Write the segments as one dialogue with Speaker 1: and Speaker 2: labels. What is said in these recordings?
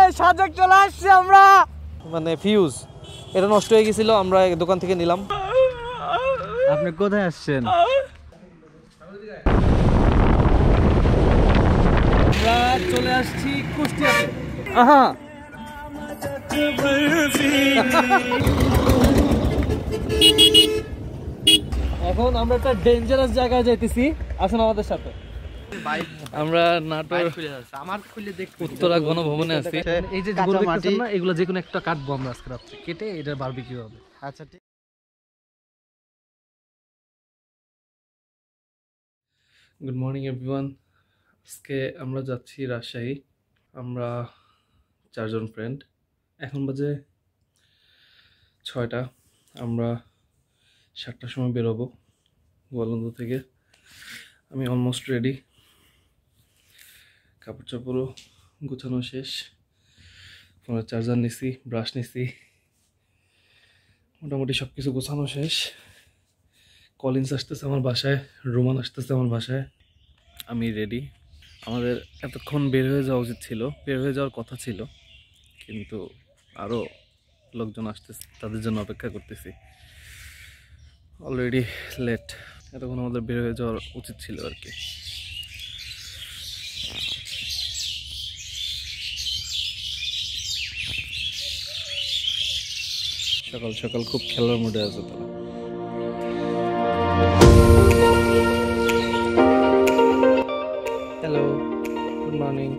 Speaker 1: সাজেক চলে আসছি আমরা। মানে ফিউজ এটা নষ্ট হয়ে গেছিল, আমরা দোকান থেকে নিলাম। আপনি কোথায় আসছেন? আমরা চলে আসছি কুষ্টিয়াতে। আহা এখন আমরা একটা ডেঞ্জারাস জায়গায় যাইতেছি, আসুন আমাদের সাথে। আমরা নাটোর উত্তরা গণভবনে আছি। এই যে এগুলো যে কোনো একটা কাটবো আমরা আজকে রাত্রে, কেটে এটা বারবিকিউ হবে। আচ্ছা ঠিক। Good morning everyone. আজকে আমরা যাচ্ছি রাজশাহী। আমরা 4 জন ফ্রেন্ড। এখন বাজে 6টা। আমরা 7টার সময় বেরোবো গোয়ালন্দ থেকে। আমি অলমোস্ট রেডি, কাপড় চাপড়ও গুছানো শেষ, ফোনের চার্জার নিছি, ব্রাশ নিছি, মোটামুটি সব কিছু গোছানো শেষ। কলিন্স আসতেছে আমার বাসায়, রোমান আসতেছে আমার বাসায়। আমি রেডি। আমাদের এতক্ষণ বের হয়ে যাওয়া উচিত ছিল, বের হয়ে যাওয়ার কথা ছিল, কিন্তু আরও লোকজন আসতেছে, তাদের জন্য অপেক্ষা করতেছি। অলরেডি লেট, এতক্ষণ আমাদের বের হয়ে যাওয়ার উচিত ছিল আর কি। সকাল সকাল খুব খেলার মুডে আছে তারা। Hello, good morning.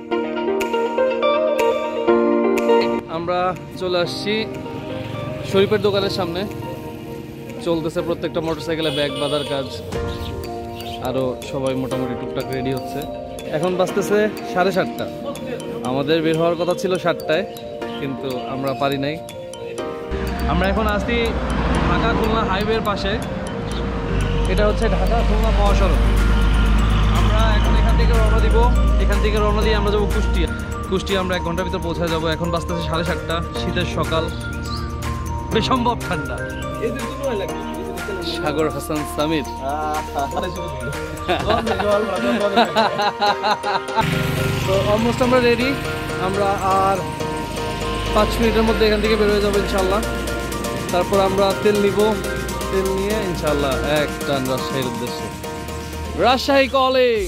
Speaker 1: আমরা চলে আসছি শরীফের দোকানের সামনে। চলতেছে প্রত্যেকটা মোটরসাইকেলে ব্যাগ বাঁধার কাজ, আরও সবাই মোটামুটি টুকটাক রেডি হচ্ছে। এখন বাজতেছে 7:30। আমাদের বের হওয়ার কথা ছিল 7টায়, কিন্তু আমরা পারি নাই। আমরা এখন আছি ঢাকা খুলনা হাইওয়ের পাশে। এটা হচ্ছে ঢাকা খুলনা মহাসড়ক। আমরা এখন এখান থেকে রওনা দিব। এখান থেকে রওনা দিয়ে আমরা যাবো কুষ্টিয়া। কুষ্টিয়া আমরা 1 ঘন্টার ভিতর পৌঁছায় যাবো। এখন বাজতেছে 7:30, শীতের সকাল, বেসম্ভব ঠান্ডা। সাগর হাসান সামির। তো অলমোস্ট আমরা রেডি। আমরা আর 5 মিনিটের মধ্যে এখান থেকে বের হয়ে যাবো ইনশাল্লাহ। তারপর আমরা তেল নিব, তেল নিয়ে ইনশাল্লাহ এক টান রাজশাহীর উদ্দেশ্যে। রাজশাহী কলিং।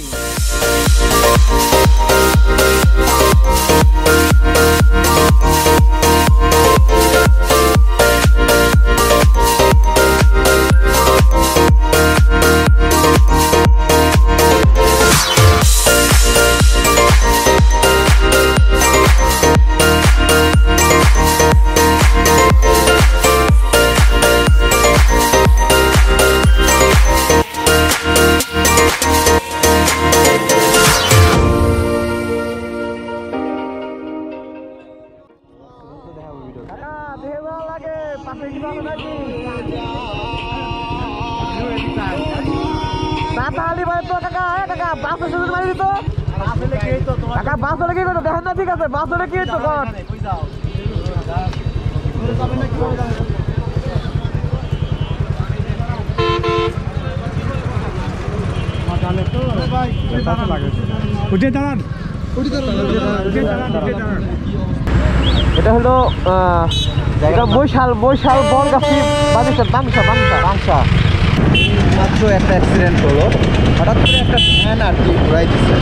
Speaker 1: এটা হলো বৈশাল বনগাছি বাংশা। মাত্র একটা অ্যাক্সিডেন্ট হলো, হঠাৎ করে একটা ভ্যান আর কি ঘুরাই দিচ্ছে।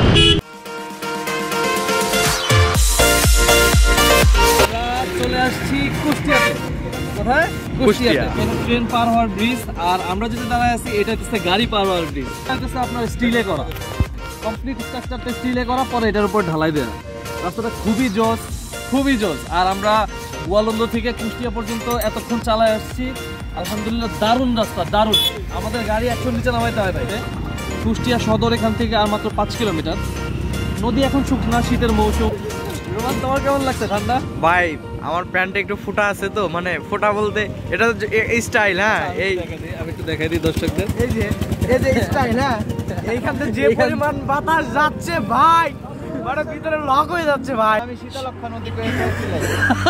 Speaker 1: চলে আসছি কুষ্টিয়াতে। কোথায়? কুষ্টিয়াতে। ট্রেন পার হওয়ার ব্রিজ, আর আমরা যেটা দাঁড়ায় আছি এটা হচ্ছে গাড়ি পার হওয়ার ব্রিজ। এটা হচ্ছে আপনার স্টিলে করা, কমপ্লিট স্ট্রাকচারটা স্টিলে করা, পরে এটার উপর ঢালাই দেওয়া। রাস্তাটা খুবই জোস। আর আমরা গোয়ালন্দ থেকে কুষ্টিয়া পর্যন্ত এতক্ষণ চালায় আসছি, আলহামদুলিল্লাহ দারুণ রাস্তা, দারুণ। আমাদের গাড়ি 100 নিচে নামাইতে হয় বাইরে। কুষ্টিয়া সদর এখান থেকে আর মাত্র 5 কিলোমিটার। নদী এখন শুকনা, শীতের মৌসুম। রোমান, তোমার কেমন লাগছে ঠান্ডা?
Speaker 2: ভাই আমার প্যান্টে একটু ফোঁটা আছে, তো মানে ফোঁটা বলতে এটা এই স্টাইল। হ্যাঁ, এই
Speaker 1: আমি একটু দেখাই দিই দর্শকদের।
Speaker 2: এই যে স্টাইল। হ্যাঁ, এইখান থেকে যে পরিমাণ বাতাস যাচ্ছে ভাই, মানে ভিতরে লক হয়ে যাচ্ছে ভাই। আমি শীতলক্ষা নদী কয়ে গেছিলাম।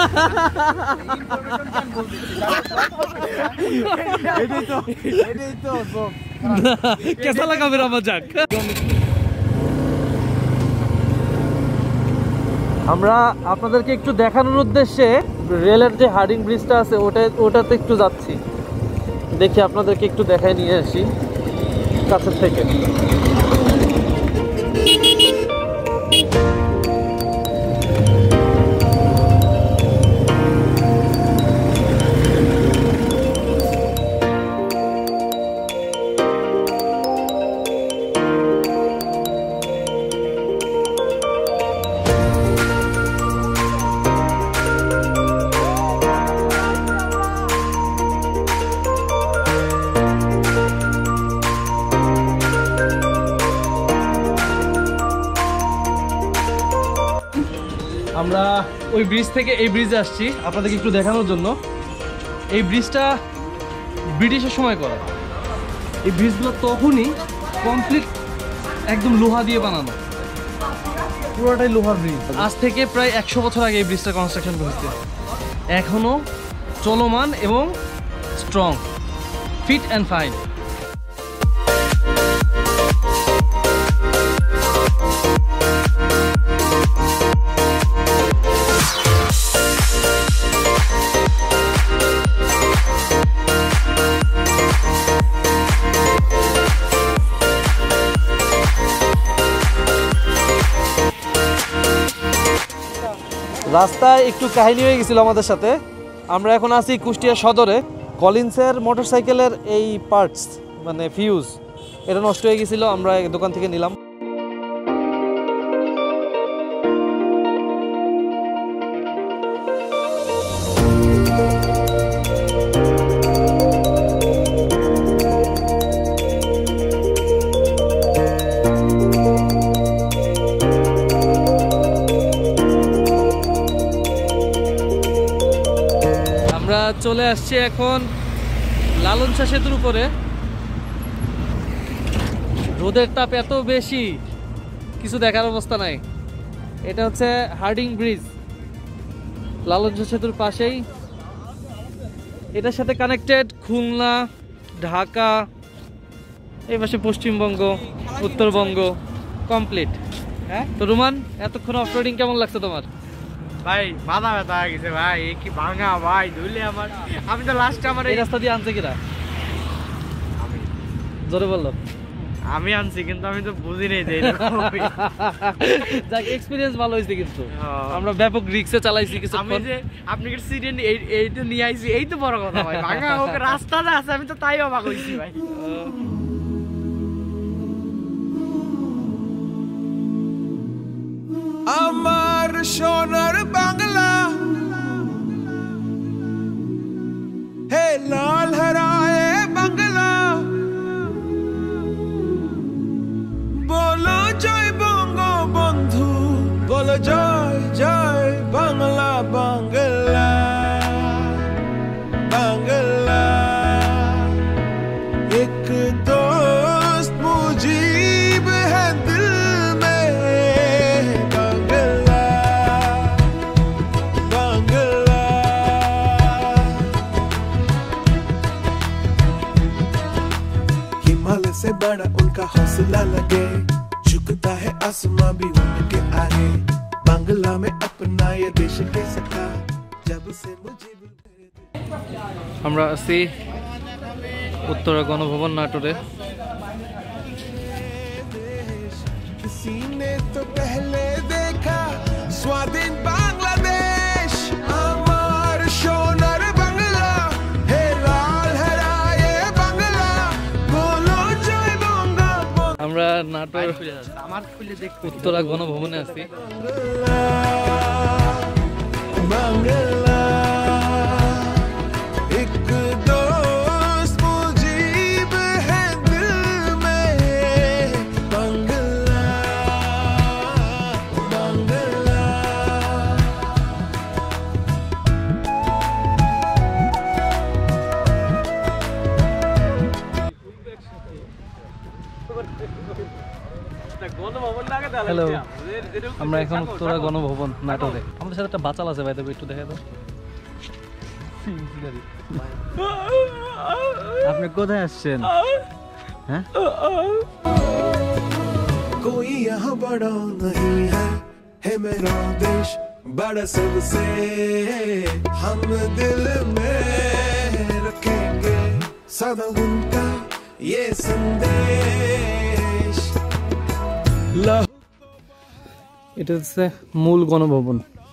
Speaker 2: এটাই তো
Speaker 1: কেসা লাগা মেরা মজাক। আমরা আপনাদেরকে একটু দেখানোর উদ্দেশ্যে রেলের যে হার্ডিং ব্রিজটা আছে ওটাতে একটু যাচ্ছি, দেখি আপনাদেরকে একটু দেখায় নিয়ে আসি কাছের থেকে। আমরা ওই ব্রিজ থেকে এই ব্রিজে আসছি আপনাদেরকে একটু দেখানোর জন্য। এই ব্রিজটা ব্রিটিশের সময় করা। এই ব্রিজগুলো তখনই কমপ্লিট একদম লোহা দিয়ে বানানো, পুরোটাই লোহার ব্রিজ। আজ থেকে প্রায় 100 বছর আগে এই ব্রিজটা কনস্ট্রাকশন করেছে, এখনো চলমান এবং স্ট্রং, ফিট অ্যান্ড ফাইন। রাস্তায় একটু কাহিনী হয়ে গেছিল আমাদের সাথে। আমরা এখন আছি কুষ্টিয়া সদরে। কলিন্সের মোটরসাইকেলের এই পার্টস মানে ফিউজ এটা নষ্ট হয়ে গেছিল, আমরা দোকান থেকে নিলাম। আমরা চলে আসছি এখন লালন শাহ সেতুর উপরে। রোদের তাপ এত বেশি, কিছু দেখার অবস্থা নাই। এটা হচ্ছে হার্ডিং ব্রিজ, লালন শাহ সেতুর পাশেই। এটার সাথে কানেক্টেড খুলনা, ঢাকা, এই পাশে পশ্চিমবঙ্গ, উত্তরবঙ্গ কমপ্লিট। হ্যাঁ তো রুমান, এতক্ষণ অফরোডিং কেমন লাগছে তোমার?
Speaker 2: ভাই মাথা ব্যথা হয়ে গেছে ভাই, কি ভাঙা ভাই ধুলে আমার। আমি তো লাস্টে আমার
Speaker 1: এই রাস্তা দিয়ে আনছে কিরা? জোরে বললো
Speaker 2: আমি আনছি, কিন্তু আমি তো বুঝি নাই যে
Speaker 1: যাক এক্সপেরিয়েন্স ভালো হয়েছে, কিন্তু আমরা ব্যাপক রিস্কে চালাইছি কিছু।
Speaker 2: আমি যে আপনি কি সিরিয়ান এইটা নিয়ে আইছি, এই তো বড় কথা ভাই। ভাঙা হোক রাস্তাটা আছে, আমি তো তাই অবাক হইছি ভাই।
Speaker 3: আমার সোনার বাংলা হে লাল হরায়ে বাংলা, বলো জয় বঙ্গবন্ধু, বলো জয় জয় বাংলা বাংলা বাংলা। এক দোস্ত মুজিব হ্যাঁ দিল মে বাংলা বাংলা। हिमालय से बड़ा उनका हौसला लगे, झुकता है आसमां भी उनके आगे। बांग्ला में अपना ये देश ले सका जब से मुझे।
Speaker 1: আমরা আছি উত্তরা গণভবন নাটোরে।
Speaker 3: किसी ने तो पहले देखा स्वाधीन बांग्लादेश, हमार सोनार बांग्ला हे लाल हराए बांग्ला, बोलो जय बंगबंधु।
Speaker 1: আমরা নাটোর
Speaker 2: আমার খুলে দেখ
Speaker 1: উত্তরা গণভবনে আছি।
Speaker 3: बांग्ला एक दोस्त मुजीब है दिल में बांग्ला बांग्ला।
Speaker 1: হ্যালো, আমরা এখন উত্তরা গণভবন নাটোরে। আমাদের সাথে একটা বাচাল আছে ভাই, তবে একটু দেখা দাও। আপনি কোথায় আসছেন? হ্যাঁ
Speaker 3: कोई यहाँ बड़ा नहीं है है मेरा देश बड़ा सबसे हम दिल में रखेंगे सदा उनका ये संदेश
Speaker 1: এটা হচ্ছে মূল গণভবন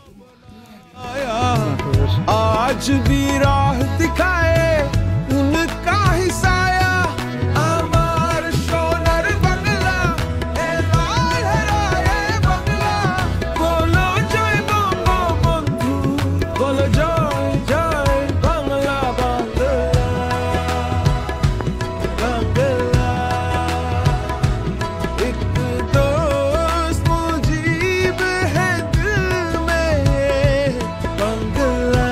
Speaker 3: आज भी राह दिखाए उनका ही साया अमर सोनर बंगला है लाल हराए बंगला बोलो जय बंगबंधु बोलो जय जय बंगला बंगला एक दोस्त मुजीब है दिल में बंगला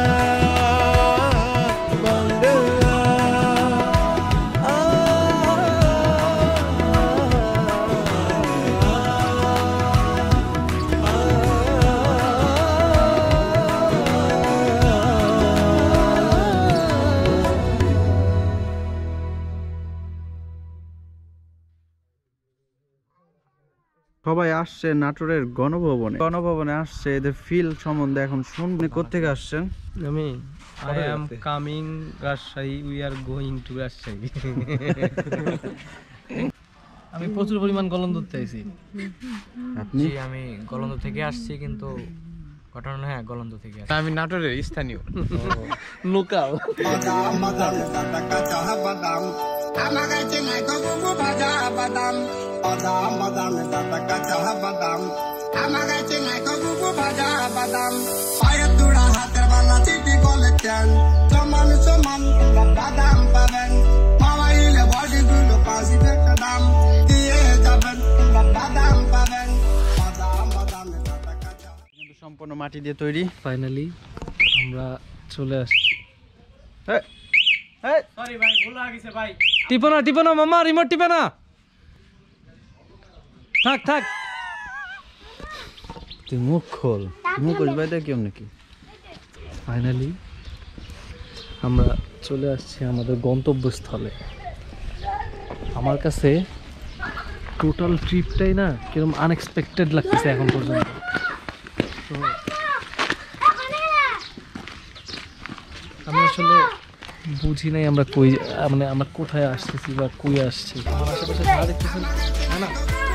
Speaker 2: সবাই আসছে নাটোরের গণভবনে আসছে এদের ফিল সম্বন্ধে এখন শুনবেন। কোত্থেকে আসছেন?
Speaker 4: আমি I am coming Rajshahi. We are going to Rajshahi.
Speaker 1: আমি প্রচুর পরিমাণ কলম ধরতে আইছি।
Speaker 2: আপনি?
Speaker 4: আমি গলন্দ থেকে আসছি কিন্তু ঘটনা হ্যাঁ গলন্দ থেকে আসছি।
Speaker 5: আমি নাটোরের স্থানীয়
Speaker 1: লোকাল।
Speaker 2: সম্পূর্ণ মাটি দিয়ে তৈরি।
Speaker 1: ফাইনালি আমরা চলে আসছি।
Speaker 4: সরি ভাই ভুল হয়ে গেছে ভাই।
Speaker 1: টিপো না মামা, রিমোট টিপে না। থাক
Speaker 2: তুই মুখ খোল। মুখ ভাই দেখ কেমন নাকি।
Speaker 1: ফাইনালি আমরা চলে আসছি আমাদের গন্তব্যস্থলে। আমার কাছে টোটাল ট্রিপটাই না কিরকম আনএক্সপেক্টেড লাগতেছে এখন পর্যন্ত। তো আমি আসলে বুঝি নাই আমরা কই মানে আমরা কোথায় আসতেছি বা কই আসছি। আমার আশেপাশে যা দেখতেছেন না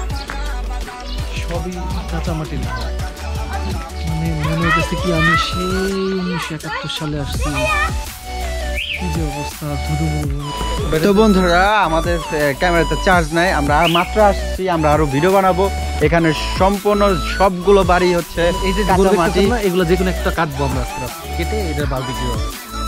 Speaker 1: সবই কাঁচামাটি না, মানে মনে হইতেছে কি আমি সেই 1971 সালে আসছি। কি যে অবস্থা।
Speaker 2: তো বন্ধুরা আমাদের ক্যামেরাতে চার্জ নাই, আমরা মাত্র আসছি, আমরা আরো ভিডিও বানাবো। এখানে সম্পূর্ণ সবগুলো বাড়ি হচ্ছে
Speaker 1: এই যে
Speaker 2: কাঁচামাটি।
Speaker 1: এগুলো যে কোনো একটা কাটবো আমরা কেটে এটা বারবিকিউ হবে।